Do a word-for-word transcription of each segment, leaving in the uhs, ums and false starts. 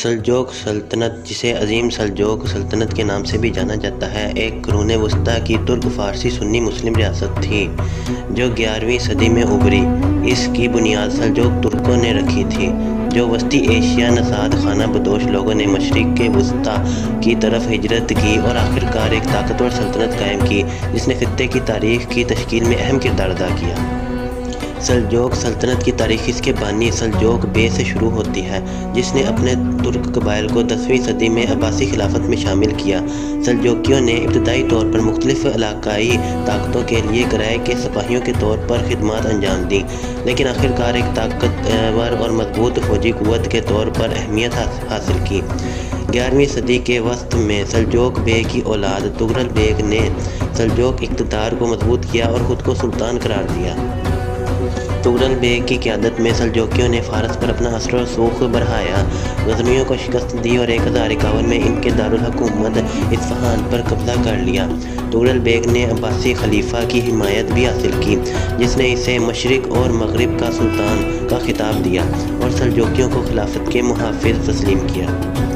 سلجوق سلطنت، جسے عظیم سلجوق سلطنت کے نام سے بھی جانا جاتا ہے، ایک قرون وسطیٰ کی ترک فارسی سنی مسلم ریاست تھی جو گیارہویں صدی میں ابھری۔ اس کی بنیاد سلجوق ترکوں نے رکھی تھی، جو وسطی ایشیا نژاد خانہ بدوش لوگوں نے مشرق وسطیٰ کی طرف ہجرت کی اور آخرکار ایک طاقتور سلطنت قائم کی جس نے خطے کی تاریخ کی تشکیل میں اہم کردار ادا کیا۔ سلجوق سلطنت کی تاریخ اس کے بانی سلجوق بے سے شروع ہوتی ہے، جس نے اپنے ترک قبائل کو دسویں صدی میں عباسی خلافت میں شامل کیا۔ سلجوقیوں نے ابتدائی طور پر مختلف علاقائی طاقتوں کے لیے کرائے کے سپاہیوں کے طور پر خدمات انجام دیں، لیکن آخرکار ایک طاقتور اور مضبوط فوجی قوت کے طور پر اہمیت حاصل کی۔ گیارہویں صدی کے وسط میں سلجوق بیگ کی اولاد تغرل بیگ نے سلجوق اقتدار کو مضبوط کیا اور خود کو سلطان قرار دیا۔ تغرل بیگ کی قیادت میں سلجوقیوں نے فارس پر اپنا اثر و رسوخ بڑھایا، غزنویوں کو شکست دی اور ایک ہزار اکاون میں ان کے دارالحکومت اصفہان پر قبضہ کر لیا۔ تغرل بیگ نے عباسی خلیفہ کی حمایت بھی حاصل کی، جس نے اسے مشرق اور مغرب کا سلطان کا خطاب دیا اور سلجوقیوں کو خلافت کے محافظ تسلیم کیا۔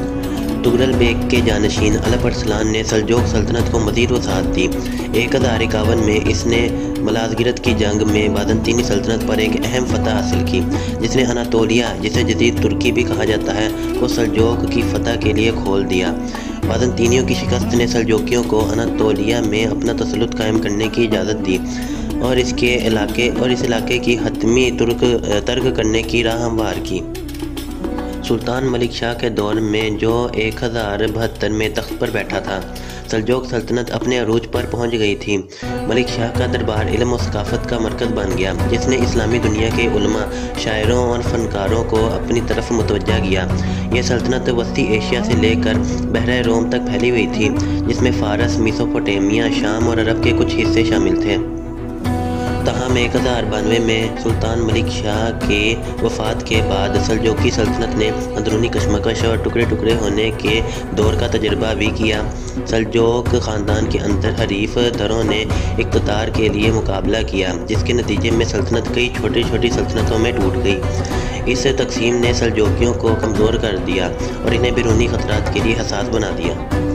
تغرل بیگ کے جانشین الپ ارسلان نے سلجوق سلطنت کو مزید وسعت دی۔ ایک ہزار اکاون میں اس نے ملازگرت کی جنگ میں بازنطینی سلطنت پر ایک اہم فتح حاصل کی، جس نے اناطولیہ، جسے جدید ترکی بھی کہا جاتا ہے، کو سلجوق کی فتح کے لیے کھول دیا۔ بازنطینیوں کی شکست نے سلجوقیوں کو اناطولیہ میں اپنا تسلط قائم کرنے کی اجازت دی اور اس کے علاقے اور اس علاقے کی حتمی ترک ترک کرنے کی راہ ہموار کی۔ سلطان ملک شاہ کے دور میں، جو ایک ہزار بہتر میں تخت پر بیٹھا تھا، سلجوق سلطنت اپنے عروج پر پہنچ گئی تھی۔ ملک شاہ کا دربار علم و ثقافت کا مرکز بن گیا، جس نے اسلامی دنیا کے علماء، شاعروں اور فنکاروں کو اپنی طرف متوجہ کیا۔ یہ سلطنت وسطی ایشیا سے لے کر بحیرہ روم تک پھیلی ہوئی تھی، جس میں فارس، میسوپوٹیمیا، شام اور عرب کے کچھ حصے شامل تھے۔ تاہم ایک ہزار بانوے میں سلطان ملک شاہ کے وفات کے بعد سلجوقی سلطنت نے اندرونی کشمکش اور ٹکڑے ٹکڑے ہونے کے دور کا تجربہ بھی کیا۔ سلجوق خاندان کے اندر حریف دھروں نے اقتدار کے لیے مقابلہ کیا، جس کے نتیجے میں سلطنت کئی چھوٹی چھوٹی سلطنتوں میں ٹوٹ گئی۔ اس تقسیم نے سلجوقیوں کو کمزور کر دیا اور انہیں بیرونی خطرات کے لیے حساس بنا دیا۔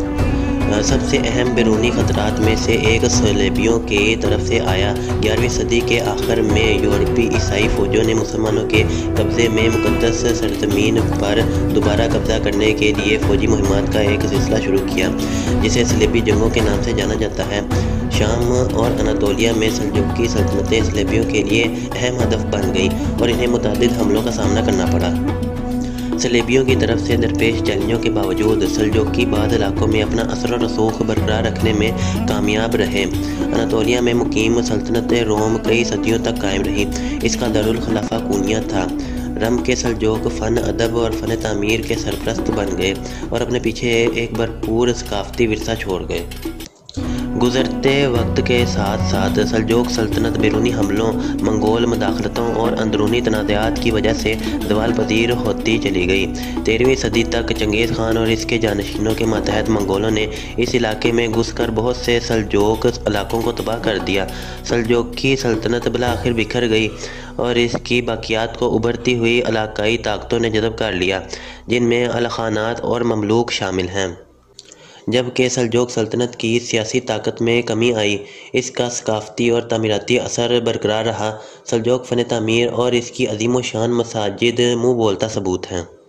سب سے اہم بیرونی خطرات میں سے ایک صلیبیوں کی طرف سے آیا۔ گیارہویں صدی کے آخر میں یورپی عیسائی فوجوں نے مسلمانوں کے قبضے میں مقدس سرزمین پر دوبارہ قبضہ کرنے کے لیے فوجی مہمات کا ایک سلسلہ شروع کیا، جسے صلیبی جنگوں کے نام سے جانا جاتا ہے۔ شام اور اناطولیہ میں سلجوقی سلطنتیں صلیبیوں کے لیے اہم ہدف بن گئیں اور انہیں متعدد حملوں کا سامنا کرنا پڑا۔ صلیبیوں کی طرف سے درپیش چیلنجوں کے باوجود سلجوقی بعض علاقوں میں اپنا اثر و رسوخ برقرار رکھنے میں کامیاب رہے۔ اناطولیہ میں مقیم سلطنت روم کئی صدیوں تک قائم رہی۔ اس کا دارالخلافہ کونیا تھا۔ رم کے سلجوق فن، ادب اور فن تعمیر کے سرپرست بن گئے اور اپنے پیچھے ایک بھرپور ثقافتی ورثہ چھوڑ گئے۔ گزرتے وقت کے ساتھ ساتھ سلجوق سلطنت بیرونی حملوں، منگول مداخلتوں اور اندرونی تنازعات کی وجہ سے زوال پذیر ہوتی چلی گئی۔ تیرہویں صدی تک چنگیز خان اور اس کے جانشینوں کے ماتحت منگولوں نے اس علاقے میں گھس کر بہت سے سلجوق علاقوں کو تباہ کر دیا۔ سلجوقی سلطنت بالآخر بکھر گئی اور اس کی باقیات کو ابھرتی ہوئی علاقائی طاقتوں نے جذب کر لیا، جن میں الخانات اور مملوک شامل ہیں۔ جبکہ سلجوق سلطنت کی سیاسی طاقت میں کمی آئی، اس کا ثقافتی اور تعمیراتی اثر برقرار رہا۔ سلجوق فن تعمیر اور اس کی عظیم و شان مساجد منہ بولتا ثبوت ہیں۔